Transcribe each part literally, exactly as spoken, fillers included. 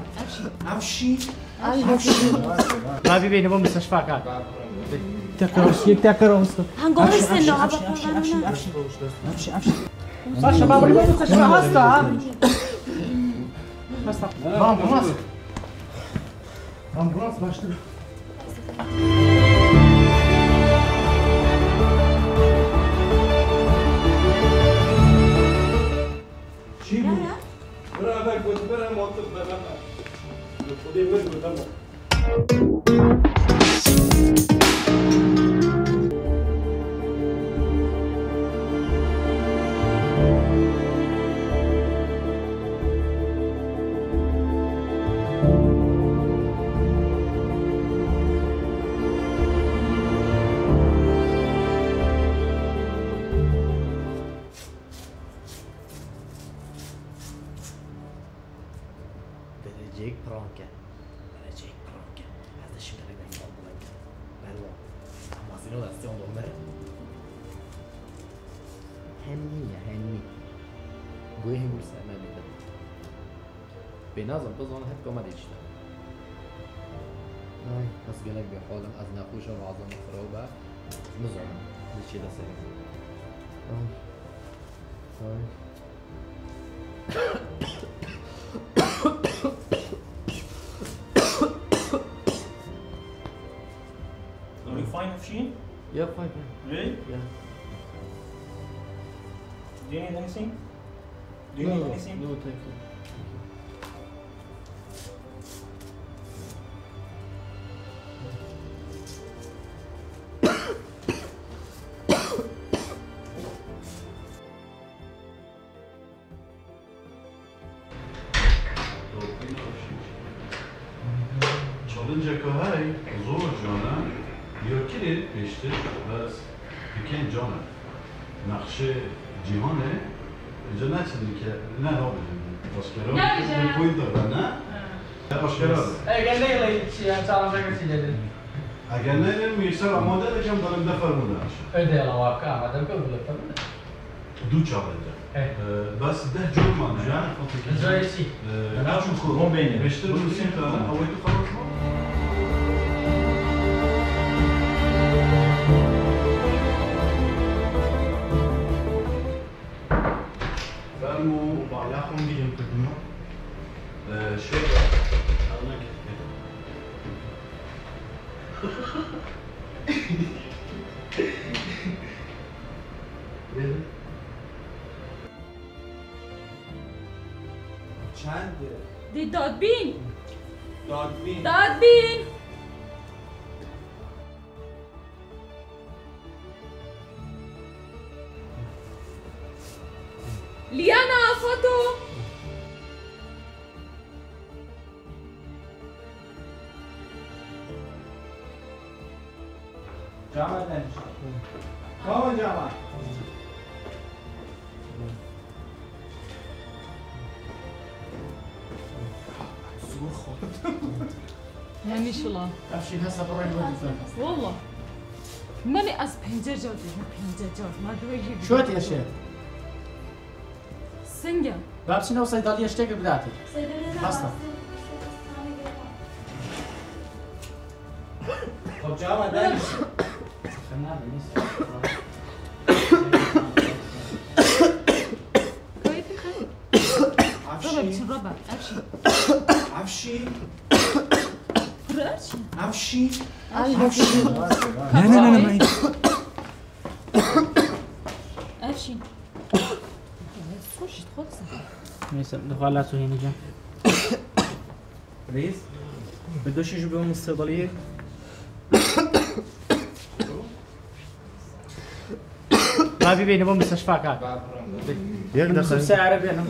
ابشي ابشي ما بيبيني مو مستشفى كان تكرس یک تکرس هنگام استنو ابشي ابشي ابشي ابشي ابشي باشه بابا مو مستشفى هستا هستا امبولانس امبولانس باشه چی بود؟ برای اول گفت برای موتور برای خودی برای گفتم Gelecek pranka. Gelecek pranka. Hadi şimdi de ben kalkılayım. Ben var. Ama sen o da sen de onları. Henni ya henni. Bu hem bir sevmem dedim. بنظم بظن هاد كما ديشتا هاي بس قالك بحالم از نخوش و عظم خرابه نظام ديشي ده سريع هاي هاي Are you fine, Afshin? Yeah, fine. Really? Yeah. Do you need anything? Do you no, need anything? No, thank you. Çalınca kahay zor cana yökili peşte bas biken cana nakşe cihane cennet ki ne ne oldu başkara ne koydu bana başkara Ey gel ne yılayı ya çağırda geçelim. اگر نه میسر آماده بشم دارم بفرمونه Öde yalan vakka ama da kabul etmem. دو چالنجه Evet. بس ده جو من جان جای چی؟ نه چون ما بینه. بیشتر بسیم تا اولی خلاص ما فرمو بالا خون بیریم کدوم شیخ چنده؟ دی دادبین دادبین دادبین لیانا فوتو جامعه دنش کامل جامعه زور خورد یعنی شلا ابشين هسه برا الوالد والله ماني از پنجر جا دیدم پنجر جا ما دوی شو يا شيخ؟ سنگه بابسي نو صيدليه اشتكي بداتي اصلا خب جامعه دنش كيف خير ربع بشي ربع ابشي ابشي فرش ابشي ابشي نه نه نه نه ابشي خوش خلص میسم دخالات هنا جا ريس بدوش يجوا بهم الصيدليه ما بيبيني مو مستشفى كان يقدر ساعه بينهم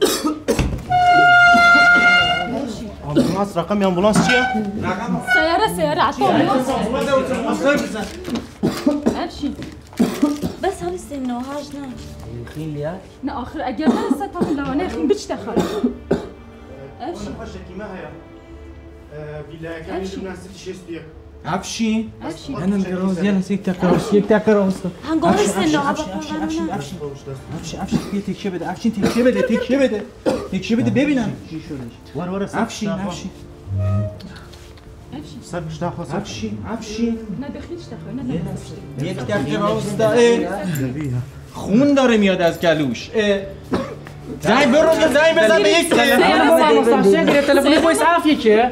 امبولانس رقم امبولانس چیه؟ رقم سيارة سيارة عطوني بزن ابشي بس هم استنوا هاجنا الخيل يا نا اخر اگر من ستام لوانه خين بتشتغل ابشي خشکی ما هيا ویلای کمی ابشي دو ناس تشيس ديك افشین افشین انا نقراوز يلا سيك تاكروس يك تاكروس هنقول استنوا افشین افشین افشین افشین افشین بیا تکیه بده افشین تکیه بده تکیه بده تکیه بده ببینم چی شدش ور ور افشین افشین افشین سرش داخل افشین افشین نه دخیلش دخل نه دخیلش یک تاکروس داره خون داره میاد از گلوش زنگ برو زنگ بزن به یک سير تليفوني كويس عافيك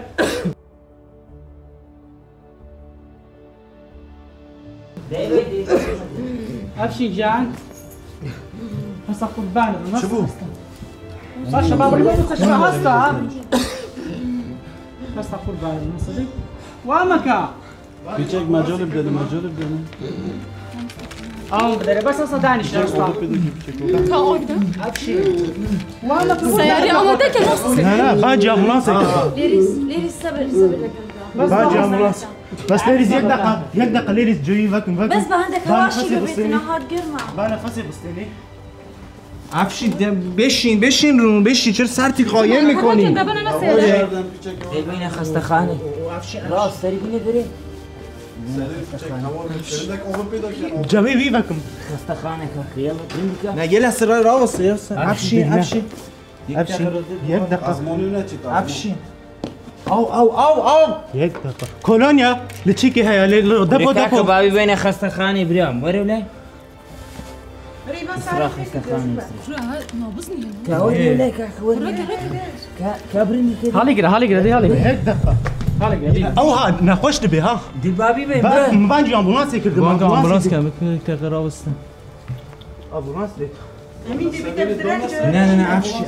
ابشي جان هسه قربان شوفوا صار شباب المستشفى هسه هسه قربان صدق وامك پیچک مجال بده مجال بده اه بدري بس هسه دانش تا orada. ابشي وامك Sayarı amada ki nasıl? لا لا باجي امبولانس ليريس ليريس صبر صبر لك باجي امبولانس بس ليريز يك دقيقة يك دقيقة ليريز جوي فاكم فاكم بس بعندك هواشي ببيتنا هاد قرمة بانا فاسي بستني افشین بشین بشین رو بشین چرا سرتی قایم میکنی ده bana nasıl eder? بین خسته خانه راست سری بینه بره جوي وي فاكم خسته خانه که خیال بینه نه یه لحظه راه راه واسه افشین افشین ابشي يك دقيقة افشین او او او او يك دقيقة كولونيا لتشيكي هيا دبو که دبو بابی بین خسته خانه بریم وره ولی اسرا خسته خانه Şuraya nabız mı ya? که وره ولی که وره که برینی که هالي كده هالي كده دي هالي هيك دقيقة هالي كده دي او ها ناخوش دبي ها دی بابی بین بره باجي امبولانس يكرد امبولانس کم تاکروس امبولانس دي نه نه نه افشین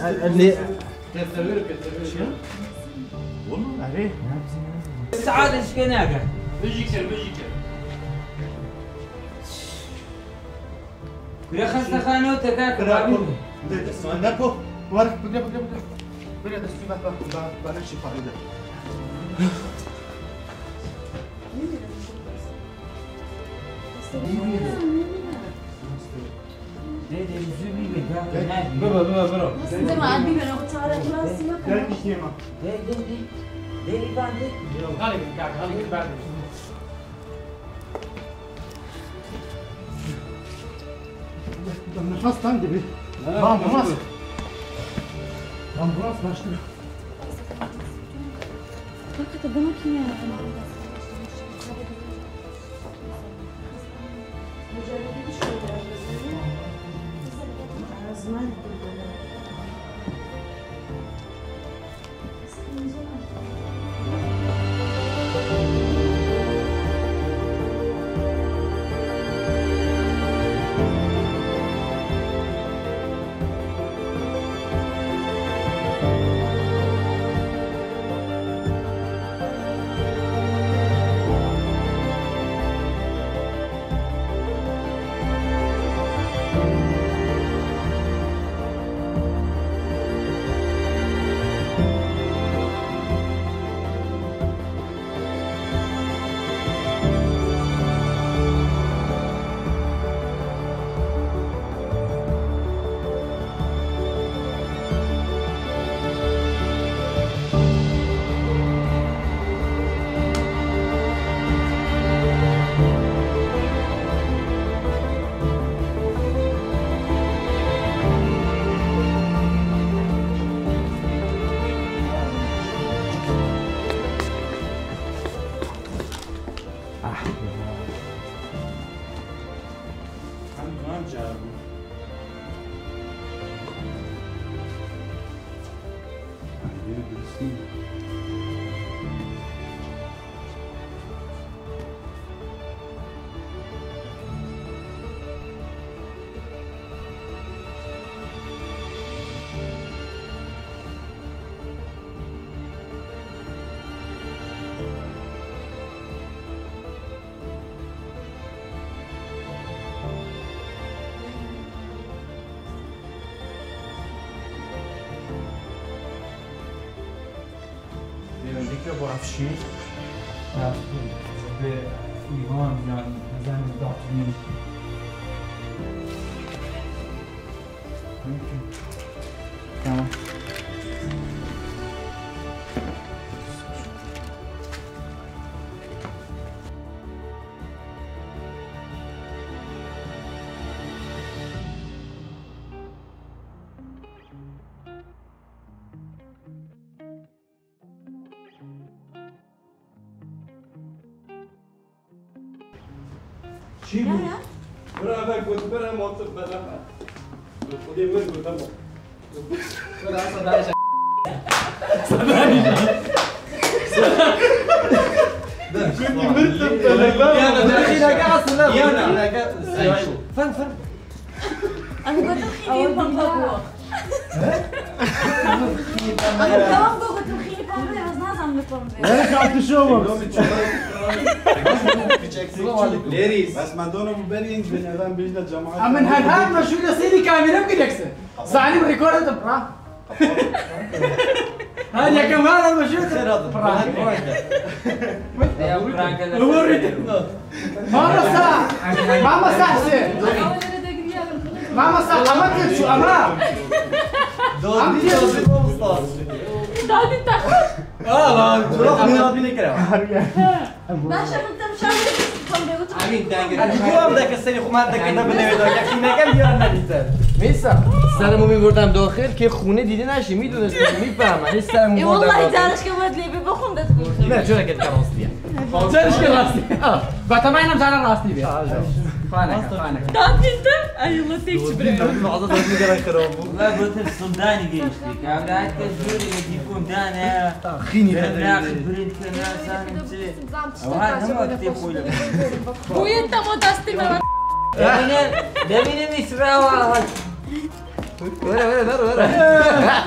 عليه سعادة شكناك يا خسته خانه وتكاك بابي دبو ورا بقى بقى بقى بقى بس في بقى بقى بلاش فائدة دي دي زوبي بقى بابا بابا بابا زي ما عاد بيبنا وتعالى خلاص ما لا تشتيما دي دي دي دي باندي هالي كده هالي كده بعد نخلص تندي بي امبولانس امبولانس باشتري بك قدامك يا که با افشین به ایوان یا زن داتمی تمام چی بود؟ برای اول گفت برای منطق بدم خودی من گفتم برای صدایش فهم فهم أنا قلت خيني بامبا أنا تمام قلت خيني بامبا بس نازم بامبا انا خاطر شو ليريس بس ما دونه برينج بين اذان بيجنا الجماعه من هالهاد ما شو يصير كاميرا ممكن يكسر صاني بالريكورد برا هذا كمان هذا شو ما مسح ما مسح ما مسح عملت شو امام دادی تا اه تروح من بيني كلام باشا أنت مشاهد بامبا امين دنگ تو هم دک سری خو من دک نبنه دا یکی نگم یا ندیدن میسا سرمو میبردم داخل که خونه دیده نشی میدونستی میفهمم هیچ سرمو إيه بردم والله داخل تعرفش كمان ليه بخون ده تقول نه چرا که راستیه چرش که راستی با تماینم جانا راستی بیا فانك فانك دادی تا ایولا تیکش برای بعضا داد میگن خراب والله قلت السوداني قيشتك عم قاعد تزوري يجيكم دانا خيني ناخذ بريد كناس انا وهذا هم وقت يقول بوی تمو دستی من دمينا دمينا مشراوة ولا ولا ولا ولا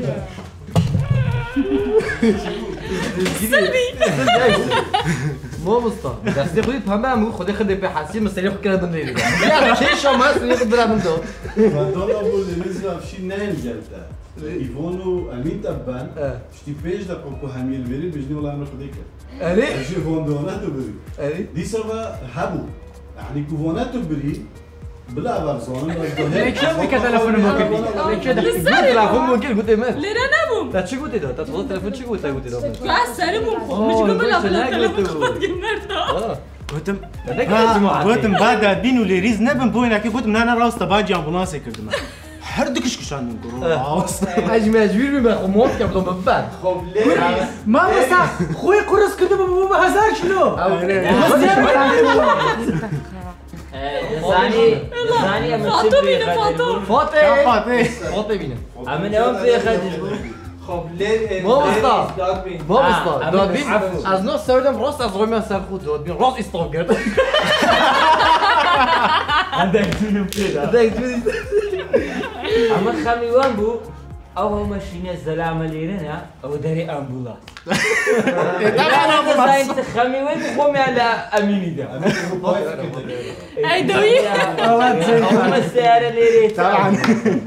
مو مصطفى دستی خودی پنبه همون خودی خودی به حسی مسئله خود کردن نیست یا چه شما هست نیست برام دو فدونا بقول نزل في شيء نايم جلتا يفونو امين تبان شتي بيج دا كوكو هميل بري بيجني والله انا خديك اری شي فوندوناتو بري اری دي سوا هبو يعني كوفوناتو بري بلا برزون ليك شو بك تلفون ممكن ليك شو گفت تلفن ممکن گفت من لیره نبوم تا چی گفتی داد تا خود تلفن چی گفت گفتی داد گاز سرمون خود مش قبل أفضل تلفون خود جمرتا قلتم جماعة قلتم بعد بينو ليريز نبن بوينك قلتم انا راس تباجي امبولانسي كردم هردكش كشان نقول اج مجبور بیم خو موت کردم بعد خب ليه ما مسح خوي قرص كده بابا هزار شنو زاني زاني اما فاطو بینه فاطو فاطمه فاطمه فاطمه بینه اما نوم في خدج خب ليه ما مصطفى داد بین ما آه، مصطفى عمل داد بین عفو. از نو سردم راست از روی من سر خود داد بین راست استاپ کرد عندك فيلم كده دیگه اما خميوان بو او ماشينا الزلامه ليرنا او داري امبولانس طبعا انت خميوان بقومي على اميني ده ای دوی هم السياره ليري طبعا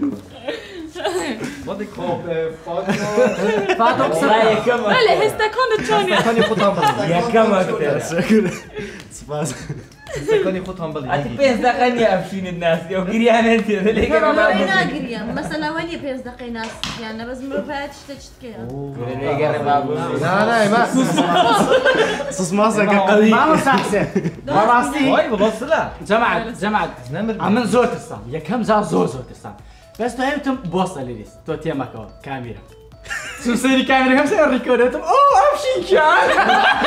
خب فاطمه فاطمه والله يا كم ولی هستکان چانی سکانی خود هم بلی يا كم اكثر سباس سکانی خود هم بلی انت بيس دقني افشين الناس يا قريان انت ليك والله وين أقريا مثلا وين يبيز دقي ناس يعني بس مرفعت شتشتكي نه نه ما صوص ماسك قوي ما مسح ما راستی واي بوصله جماعة جماعة نمر عمن زور تستان يا كم زار زور زور تستان بس تو همتم بوصل ليس تو تيما كون كاميرا شو سيري كاميرا كم سير ريكوردتم اوه ابشي كان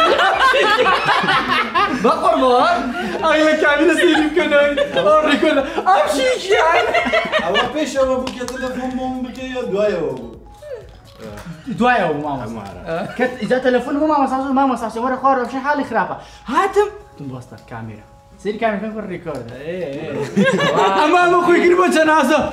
ما قربان اغلى كاميرا سيري كنوي او ريكورد ابشي كان او بيش او ابو تليفون مو بكي دوايا ابو دوايا وماما كت اذا تلفون هو ماما صار ماما صار ورا قارب شي حالي خرافه هاتم تنبوستر كاميرا سيري كاميرا كم ريكورد ايه ايه امام اخوي قربوا جنازه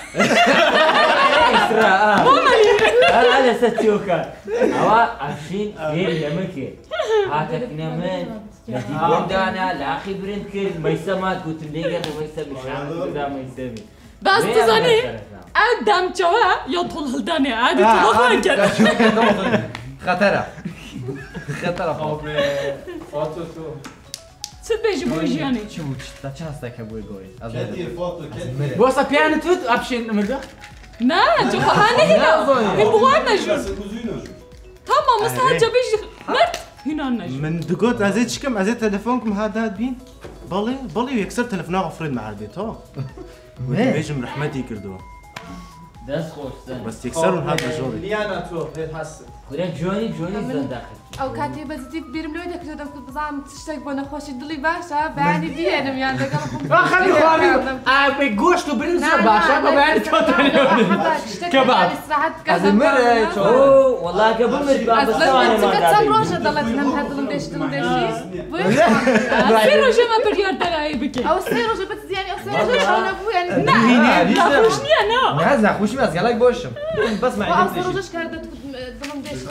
ماما انا على ستوكا هوا افشين غير لمكي هاتك نمن نجيب دانا لا اخي برنت كل ما يسمعك قلت لي قال ما يسمع شعر دا ما يسمع بس تزنی ادم چوا یا طول دنی عادی طول نکرد خطره خطره خب فاطمه تو چه بیشی بویجیانی چی بود تا چه هسته که بوی گوی از كتير فوتو كتير بوسا بيانو توت ابشين مرده نه جو خانه هینا این بوار نشون بس كوزينو tamam مثلا جا بیش مرد هینا نشون من دقوت ازيد شكم ازيد تليفونكم هذا بين بالي بالي يكسر تليفونه غفرين مع البيت ها بيجم رحمتي كردوه دست خوش بس يكسرون هذا جوري لیانا تو هست خورا جوانی جوانی زنداخت ئەو کاتێ بەزیتی بیرم لێ دەکرێت دەکرد بزانم شتێک بۆ نەخۆشی دڵی باشە بەیانی بێنم یان لەگەڵ خەمی خوامی ئاپی گۆشت و برنج زۆر باشە بە بەیانی تۆ کەباب از مره اوه والله که بمرد با بستوانه ما چەند ڕۆژە دەڵێت نەم هەر دڵم دێشت دڵم دێشی سێ ڕۆژە مە بڕیار دەرایی بکەین ئەو سێ ڕۆژە بەت زیانی ئەو سێ ڕۆژە شەو نەبوو یانی نەخۆش نییە نا نه نخوشی از گلک باشم بس ئەو معدم سێ ڕۆژەش کار دەتکوت دڵم دێشت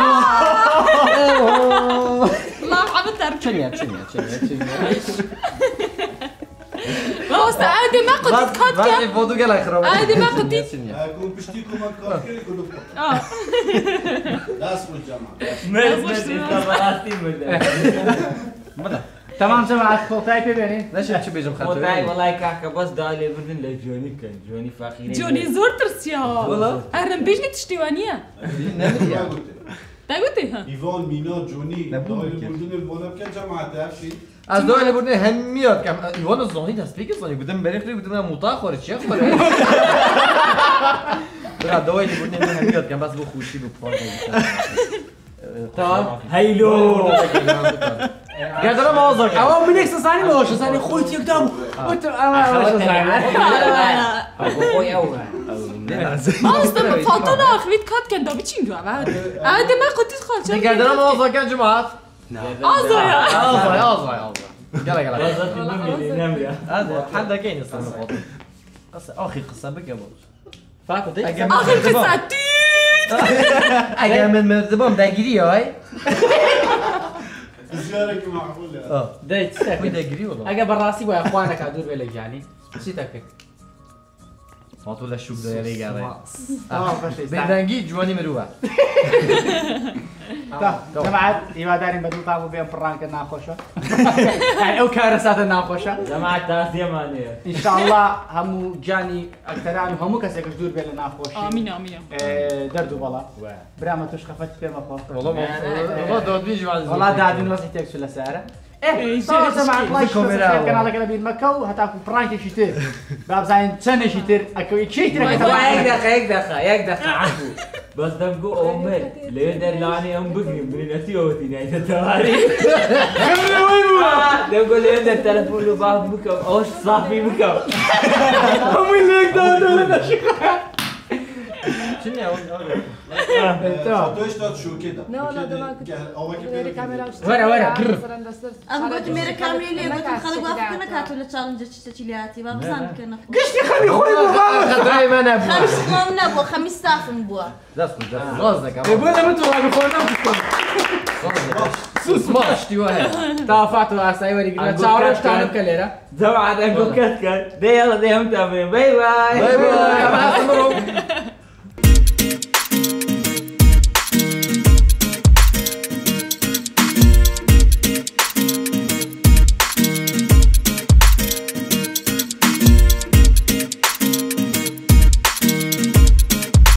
الله عبتر چنیا چنیا چنیا چنیا باستا عادي ما قلت كات وقتی كان فوتو گلک خراب عادي ما قلت اكون بشتي كمان كافكري كله اه داس والجامعه مرد مرد ایستا براستی مرد تمام جماعت خۆتای پێ بێنین نشه چی بیجم خدای خاطر والله کاکا بس دالی بردن لجونی کن جونی فقیره جوني زور ترسيا والله اهلا بيجني تشتيوانيه ما قلت تاقوتي ها ايفون مينا جوني نبوم دايل بكير. بردون البونا بكن جامعه تعرفي از دوال بردن هم میاد کم ایوان زانی دست پیک زانی بودم بریم خیلی بودم موتا خوره چی خوره برا دوال بردن هم میاد کم بس بو خوشی بو پاک تمام هیلو گردم آزار ئەوە منێک سەسانی بەەوە سانی خۆی تێکدام خوی او باستا فاتونا اخويت كات كان دابي تشينجو عادي ما قلت تدخل گردم آزار کن جماعت ازايا آزار آزار آزار گلا گلا بازات نمیدی نمیاد هذا حدا كاين اصلا فاطمه قصه اخي قصه بك ابو فاکو دی اخر قصه اگر من مردبام داگیری های زيارك معقوله اه دەیت وي داگیری والله ئەگە بەڕاستی وایە خوانەکە دوور بێ لە گیانی چی دەکەیت فاطمه لا شوك ده يلي قاعد تمام باشە بدنگی جوانی مروه جەماعەت هیوادارین بەدڵ تابوو بێن پڕانکە ناخۆشە ئەو کارە ساتە ناخۆشە جماعت تاسیه مانیه ئینشاءالله هەموو گیانی ئەکتەران و هەموو کەسێکش دوور بێ لە ناخۆشی امين امين دەرد و بەڵا برامە توش خەفەت پێمە خۆ والله والله داد بيجي بعد وڵا دادین وەزی تێکچ لەسەرە کەناڵەکە لە بیر مەکە و هەتاکو پڕانکێکی تر بابزانین چەندێکی تر ئەکەوی چی تر یک دقیقه یک دقیقه یک دقیقه عفو بس دم گو عمر لیدر لانی هم بگیم بری نسی اوتی نیده تواری دم گو لیدر تلفون رو باید بکم اوش صافی بکم همون لیک داده نشی شنو فاتوش داد شو كده لا والله ده ما كنت اول غير كده كاميرا ورا ورا أنا قلت ميرا كاملة ليه قلت خلق وافقنا كاتو للتشالنج تشتيلياتي ما بزان كنا قشتي خلي خوي بغاوة خدراي ما انا ابو خمس قوم نبوا خمس تافن بوا داس داس غازك يقول لما انتوا واقفون سوس ما اشتي واحد توافقتوا اساي وري قلنا تشاوروا اشتغلوا كليرة جماعت انكو كت كت ده يلا ده هم تابعين باي باي باي باي مع السلامه